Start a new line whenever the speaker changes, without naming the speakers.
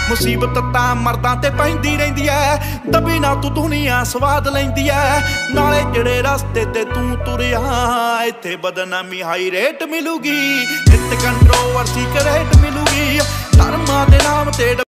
मुसीबत तां मर्दां ते पैंदी रहिंदी ऐ, दबी ना तू दुनिया स्वाद लैंदी ऐ। नाले जिहड़े रस्ते ते तू तुरिया इत्थे बदनामी हाई रेट मिलूगी, इत्थे कंट्रोवर्सी करेट मिलूगी। धर्मां दे नाम ते